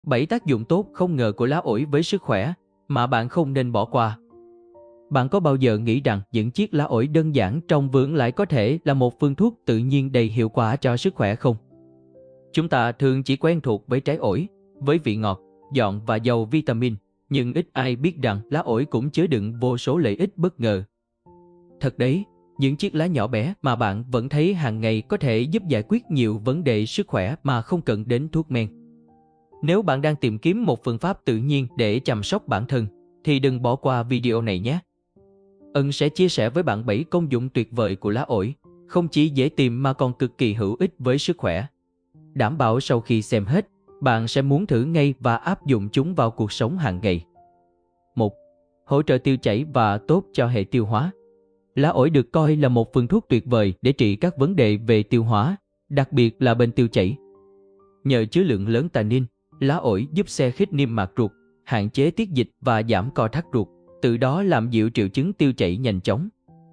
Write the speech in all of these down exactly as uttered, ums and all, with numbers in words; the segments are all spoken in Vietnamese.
bảy tác dụng tốt không ngờ của lá ổi với sức khỏe mà bạn không nên bỏ qua. Bạn có bao giờ nghĩ rằng những chiếc lá ổi đơn giản trông vững lại có thể là một phương thuốc tự nhiên đầy hiệu quả cho sức khỏe không? Chúng ta thường chỉ quen thuộc với trái ổi, với vị ngọt, giòn và giàu vitamin, nhưng ít ai biết rằng lá ổi cũng chứa đựng vô số lợi ích bất ngờ. Thật đấy, những chiếc lá nhỏ bé mà bạn vẫn thấy hàng ngày có thể giúp giải quyết nhiều vấn đề sức khỏe mà không cần đến thuốc men. Nếu bạn đang tìm kiếm một phương pháp tự nhiên để chăm sóc bản thân, thì đừng bỏ qua video này nhé. Ân sẽ chia sẻ với bạn bảy công dụng tuyệt vời của lá ổi, không chỉ dễ tìm mà còn cực kỳ hữu ích với sức khỏe. Đảm bảo sau khi xem hết, bạn sẽ muốn thử ngay và áp dụng chúng vào cuộc sống hàng ngày. một. Hỗ trợ tiêu chảy và tốt cho hệ tiêu hóa. Lá ổi được coi là một phương thuốc tuyệt vời để trị các vấn đề về tiêu hóa, đặc biệt là bệnh tiêu chảy. Nhờ chứa lượng lớn tannin, lá ổi giúp xe khít niêm mạc ruột, hạn chế tiết dịch và giảm co thắt ruột, từ đó làm dịu triệu chứng tiêu chảy nhanh chóng.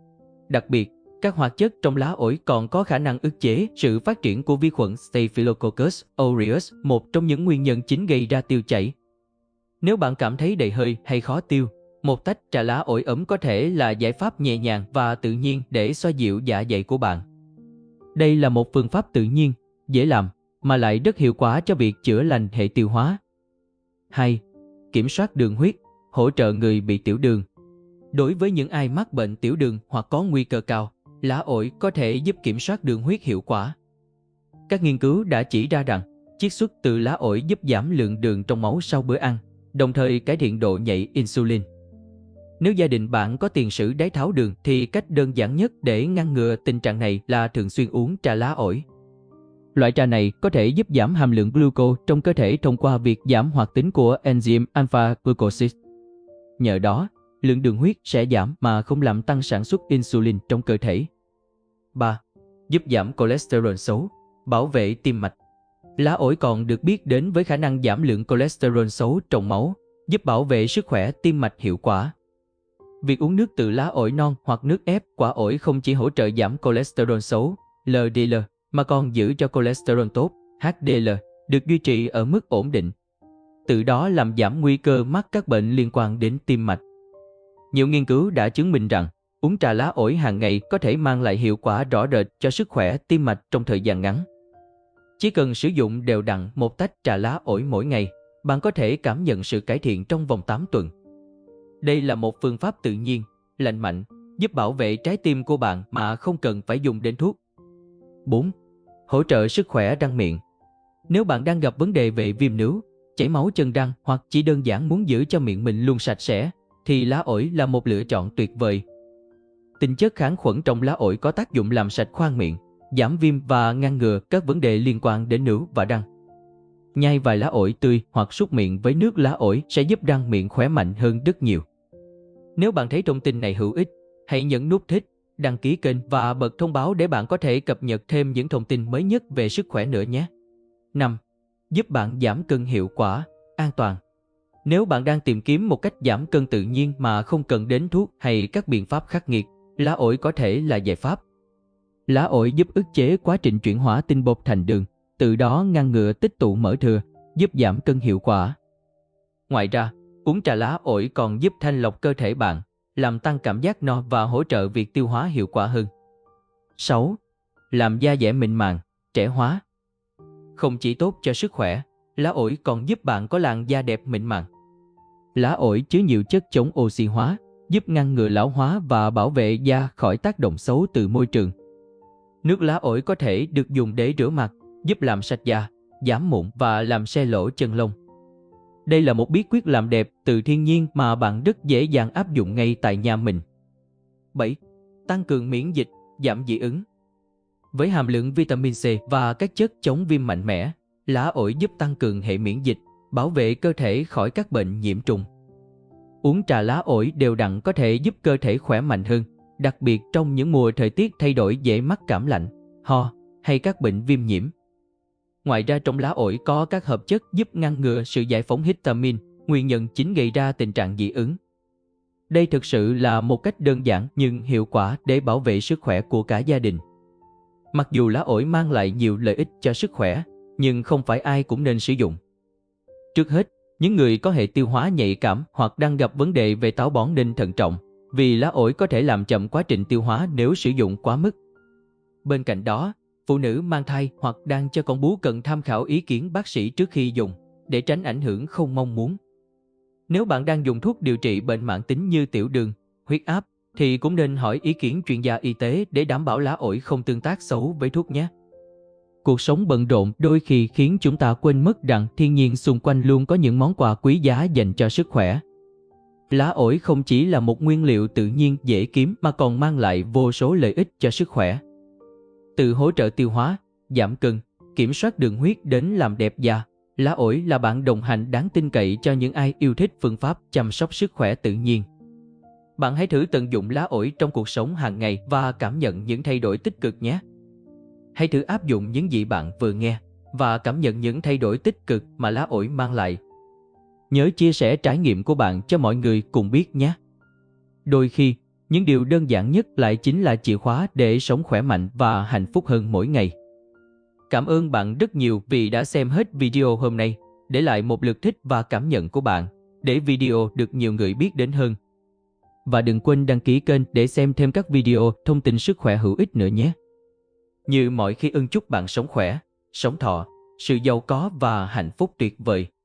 Đặc biệt, các hoạt chất trong lá ổi còn có khả năng ức chế sự phát triển của vi khuẩn Staphylococcus aureus, một trong những nguyên nhân chính gây ra tiêu chảy. Nếu bạn cảm thấy đầy hơi hay khó tiêu, một tách trà lá ổi ấm có thể là giải pháp nhẹ nhàng và tự nhiên để xoa dịu dạ dày của bạn. Đây là một phương pháp tự nhiên, dễ làm, mà lại rất hiệu quả cho việc chữa lành hệ tiêu hóa. hai. Kiểm soát đường huyết, hỗ trợ người bị tiểu đường. Đối với những ai mắc bệnh tiểu đường hoặc có nguy cơ cao, lá ổi có thể giúp kiểm soát đường huyết hiệu quả. Các nghiên cứu đã chỉ ra rằng, chiết xuất từ lá ổi giúp giảm lượng đường trong máu sau bữa ăn, đồng thời cải thiện độ nhạy insulin. Nếu gia đình bạn có tiền sử đái tháo đường thì cách đơn giản nhất để ngăn ngừa tình trạng này là thường xuyên uống trà lá ổi. Loại trà này có thể giúp giảm hàm lượng glucose trong cơ thể thông qua việc giảm hoạt tính của enzyme alpha glucosidase. Nhờ đó, lượng đường huyết sẽ giảm mà không làm tăng sản xuất insulin trong cơ thể. ba. Giúp giảm cholesterol xấu, bảo vệ tim mạch. Lá ổi còn được biết đến với khả năng giảm lượng cholesterol xấu trong máu, giúp bảo vệ sức khỏe tim mạch hiệu quả. Việc uống nước từ lá ổi non hoặc nước ép quả ổi không chỉ hỗ trợ giảm cholesterol xấu, L D L, mà còn giữ cho cholesterol tốt, H D L, được duy trì ở mức ổn định. Từ đó làm giảm nguy cơ mắc các bệnh liên quan đến tim mạch. Nhiều nghiên cứu đã chứng minh rằng, uống trà lá ổi hàng ngày có thể mang lại hiệu quả rõ rệt cho sức khỏe tim mạch trong thời gian ngắn. Chỉ cần sử dụng đều đặn một tách trà lá ổi mỗi ngày, bạn có thể cảm nhận sự cải thiện trong vòng tám tuần. Đây là một phương pháp tự nhiên, lành mạnh, giúp bảo vệ trái tim của bạn mà không cần phải dùng đến thuốc. bốn. Hỗ trợ sức khỏe răng miệng. Nếu bạn đang gặp vấn đề về viêm nướu, chảy máu chân răng hoặc chỉ đơn giản muốn giữ cho miệng mình luôn sạch sẽ, thì lá ổi là một lựa chọn tuyệt vời. Tinh chất kháng khuẩn trong lá ổi có tác dụng làm sạch khoang miệng, giảm viêm và ngăn ngừa các vấn đề liên quan đến nướu và răng. Nhai vài lá ổi tươi hoặc súc miệng với nước lá ổi sẽ giúp răng miệng khỏe mạnh hơn rất nhiều. Nếu bạn thấy thông tin này hữu ích, hãy nhấn nút thích, đăng ký kênh và bật thông báo để bạn có thể cập nhật thêm những thông tin mới nhất về sức khỏe nữa nhé. năm. Giúp bạn giảm cân hiệu quả, an toàn. Nếu bạn đang tìm kiếm một cách giảm cân tự nhiên mà không cần đến thuốc hay các biện pháp khắc nghiệt, lá ổi có thể là giải pháp. Lá ổi giúp ức chế quá trình chuyển hóa tinh bột thành đường, từ đó ngăn ngừa tích tụ mỡ thừa, giúp giảm cân hiệu quả. Ngoài ra, uống trà lá ổi còn giúp thanh lọc cơ thể bạn, làm tăng cảm giác no và hỗ trợ việc tiêu hóa hiệu quả hơn. sáu. Làm da dẻ mịn màng, trẻ hóa. Không chỉ tốt cho sức khỏe, lá ổi còn giúp bạn có làn da đẹp mịn màng. Lá ổi chứa nhiều chất chống oxy hóa, giúp ngăn ngừa lão hóa và bảo vệ da khỏi tác động xấu từ môi trường. Nước lá ổi có thể được dùng để rửa mặt, giúp làm sạch da, giảm mụn và làm se lỗ chân lông. Đây là một bí quyết làm đẹp từ thiên nhiên mà bạn rất dễ dàng áp dụng ngay tại nhà mình. bảy. Tăng cường miễn dịch, giảm dị ứng. Với hàm lượng vitamin C và các chất chống viêm mạnh mẽ, lá ổi giúp tăng cường hệ miễn dịch, bảo vệ cơ thể khỏi các bệnh nhiễm trùng. Uống trà lá ổi đều đặn có thể giúp cơ thể khỏe mạnh hơn, đặc biệt trong những mùa thời tiết thay đổi dễ mắc cảm lạnh, ho hay các bệnh viêm nhiễm. Ngoài ra trong lá ổi có các hợp chất giúp ngăn ngừa sự giải phóng histamine, nguyên nhân chính gây ra tình trạng dị ứng. Đây thực sự là một cách đơn giản nhưng hiệu quả để bảo vệ sức khỏe của cả gia đình. Mặc dù lá ổi mang lại nhiều lợi ích cho sức khỏe, nhưng không phải ai cũng nên sử dụng. Trước hết, những người có hệ tiêu hóa nhạy cảm hoặc đang gặp vấn đề về táo bón nên thận trọng, vì lá ổi có thể làm chậm quá trình tiêu hóa nếu sử dụng quá mức. Bên cạnh đó, phụ nữ mang thai hoặc đang cho con bú cần tham khảo ý kiến bác sĩ trước khi dùng, để tránh ảnh hưởng không mong muốn. Nếu bạn đang dùng thuốc điều trị bệnh mãn tính như tiểu đường, huyết áp, thì cũng nên hỏi ý kiến chuyên gia y tế để đảm bảo lá ổi không tương tác xấu với thuốc nhé. Cuộc sống bận rộn đôi khi khiến chúng ta quên mất rằng thiên nhiên xung quanh luôn có những món quà quý giá dành cho sức khỏe. Lá ổi không chỉ là một nguyên liệu tự nhiên dễ kiếm mà còn mang lại vô số lợi ích cho sức khỏe. Từ hỗ trợ tiêu hóa, giảm cân, kiểm soát đường huyết đến làm đẹp da, lá ổi là bạn đồng hành đáng tin cậy cho những ai yêu thích phương pháp chăm sóc sức khỏe tự nhiên. Bạn hãy thử tận dụng lá ổi trong cuộc sống hàng ngày và cảm nhận những thay đổi tích cực nhé. Hãy thử áp dụng những gì bạn vừa nghe và cảm nhận những thay đổi tích cực mà lá ổi mang lại. Nhớ chia sẻ trải nghiệm của bạn cho mọi người cùng biết nhé. Đôi khi, những điều đơn giản nhất lại chính là chìa khóa để sống khỏe mạnh và hạnh phúc hơn mỗi ngày. Cảm ơn bạn rất nhiều vì đã xem hết video hôm nay. Để lại một lượt thích và cảm nhận của bạn để video được nhiều người biết đến hơn. Và đừng quên đăng ký kênh để xem thêm các video thông tin sức khỏe hữu ích nữa nhé. Như mọi khi, ưng chúc bạn sống khỏe, sống thọ, sự giàu có và hạnh phúc tuyệt vời.